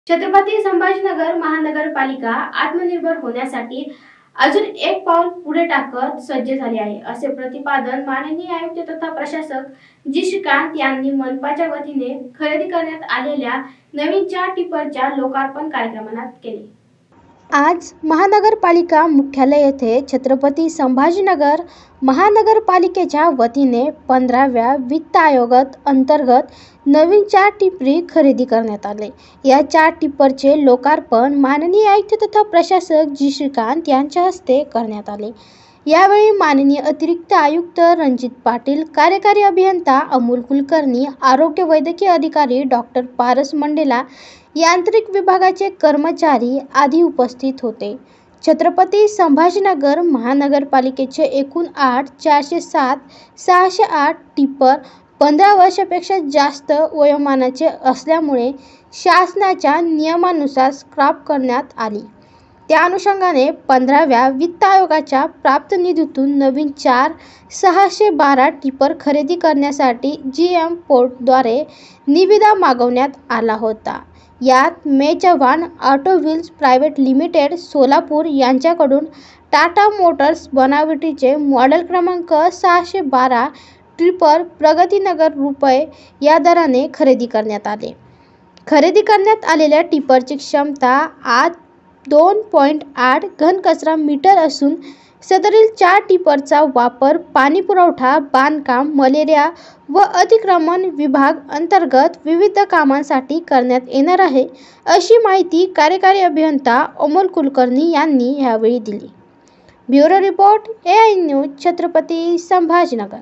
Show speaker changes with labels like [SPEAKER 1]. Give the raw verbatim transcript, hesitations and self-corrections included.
[SPEAKER 1] छत्रपती संभाजीनगर महानगरपालिका आत्मनिर्भर होण्यासाठी अजून एक पाऊल पुढे टाकत सज्ज झाली आहे, असे प्रतिपादन माननीय आयुक्त तथा प्रशासक जी श्रीकांत यांनी मनपाच्या वतीने खरेदी करण्यात आलेल्या नवीन चार टिप्परच्या लोकार्पण कार्यक्रमात केले। आज महानगरपालिका मुख्यालय येथे छत्रपती संभाजीनगर महानगरपालिकेच्या वतीने पंधराव्या वित्त आयोगात अंतर्गत नवीन चार टिप्परी खरेदी करण्यात आले। या चार टिप्परचे लोकार्पण माननीय आयुक्त तथा प्रशासक जी श्रीकांत यांच्या हस्ते करण्यात आले। यावेळी माननीय अतिरिक्त आयुक्त रणजित पाटील, कार्यकारी अभियंता अमोल कुलकर्णी, आरोग्य वैद्यकीय अधिकारी डॉक्टर पारस मंडेला, यांत्रिक विभागाचे कर्मचारी आदी उपस्थित होते। छत्रपती संभाजीनगर महानगरपालिकेचे एकूण आठ चारशे सात सहाशे आठ टिप्पर पंधरा वर्षापेक्षा जास्त वयोमानाचे असल्यामुळे शासनाच्या नियमानुसार स्क्रॅप करण्यात आली। त्या अनुषंगाने पंधराव्या वित्त आयोगाच्या प्राप्त निधीतून नवीन चार सहाशे बारा टिप्पर खरेदी करण्यासाठी जी एम पोर्टद्वारे निविदा मागवण्यात आला होता। यात मे Chavan auto wheels private limited Solapur यांच्याकडून टाटा मोटर्स बनावटीचे मॉडेल क्रमांक सहाशे बारा टिप्पर प्रगतीनगर रुपये या दराने खरेदी करण्यात आले। खरेदी करण्यात आलेल्या टिप्परची क्षमता आठ दोन पॉईंट आठ घनकचरा मीटर असून सदरील चार टिप्परचा वापर पाणीपुरवठा, बांधकाम, मलेरिया व अतिक्रमण विभाग अंतर्गत विविध कामांसाठी करण्यात येणार आहे, अशी माहिती कार्यकारी अभियंता अमोल कुलकर्णी यांनी यावेळी दिली। Bureau report, A I news, Chhatrapati Sambhajinagar.